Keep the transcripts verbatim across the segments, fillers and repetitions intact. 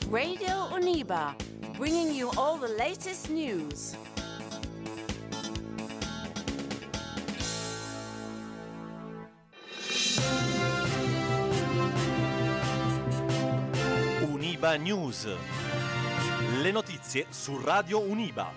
Radio Uniba, bringing you all the latest news. Uniba News. Le notizie su Radio Uniba.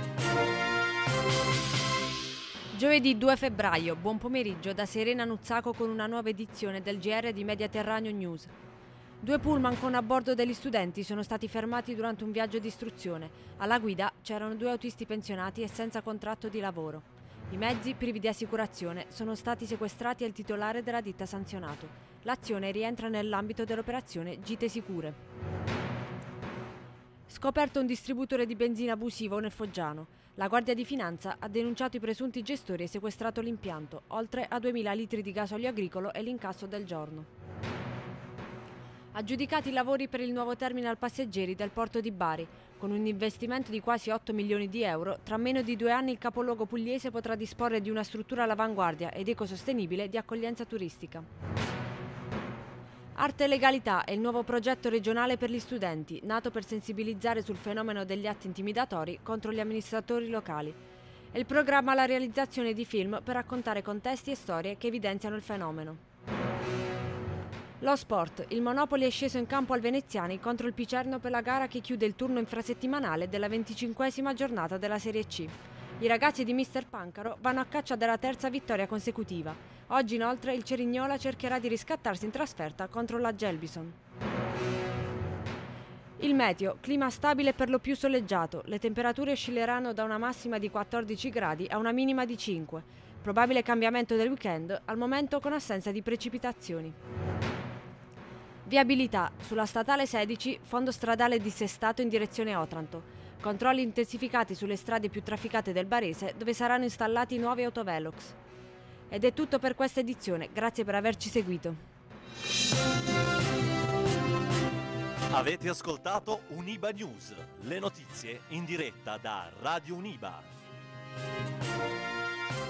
Giovedì due febbraio, buon pomeriggio da Serena Nuzzaco con una nuova edizione del G R di Mediterraneo News. Due pullman con a bordo degli studenti sono stati fermati durante un viaggio di istruzione. Alla guida c'erano due autisti pensionati e senza contratto di lavoro. I mezzi, privi di assicurazione, sono stati sequestrati al titolare della ditta sanzionato. L'azione rientra nell'ambito dell'operazione Gite Sicure. Scoperto un distributore di benzina abusivo nel Foggiano. La Guardia di Finanza ha denunciato i presunti gestori e sequestrato l'impianto, oltre a duemila litri di gasolio agricolo e l'incasso del giorno. Aggiudicati i lavori per il nuovo terminal passeggeri del porto di Bari. Con un investimento di quasi otto milioni di euro, tra meno di due anni il capoluogo pugliese potrà disporre di una struttura all'avanguardia ed ecosostenibile di accoglienza turistica. Arte e legalità è il nuovo progetto regionale per gli studenti, nato per sensibilizzare sul fenomeno degli atti intimidatori contro gli amministratori locali. È il programma la realizzazione di film per raccontare contesti e storie che evidenziano il fenomeno. Lo sport. Il Monopoli è sceso in campo al Veneziani contro il Picerno per la gara che chiude il turno infrasettimanale della venticinquesima giornata della Serie C. I ragazzi di mister Pancaro vanno a caccia della terza vittoria consecutiva. Oggi inoltre il Cerignola cercherà di riscattarsi in trasferta contro la Gelbison. Il meteo. Clima stabile per lo più soleggiato. Le temperature oscilleranno da una massima di quattordici gradi a una minima di cinque. Probabile cambiamento del weekend, al momento con assenza di precipitazioni. Viabilità. Sulla statale sedici, fondo stradale dissestato in direzione Otranto. Controlli intensificati sulle strade più trafficate del Barese, dove saranno installati nuovi autovelox. Ed è tutto per questa edizione, grazie per averci seguito. Avete ascoltato Uniba News, le notizie in diretta da Radio Uniba.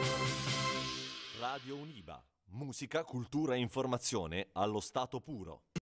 Radio Uniba, musica, cultura e informazione allo stato puro.